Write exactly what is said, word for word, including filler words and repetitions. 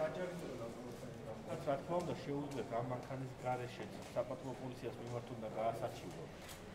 რაც რა თქმა უნდა შეუძლიათ ამ მანქანის გარეშეც საპატრულო პოლიციას მიმართ უნდა გაასარჩივრონ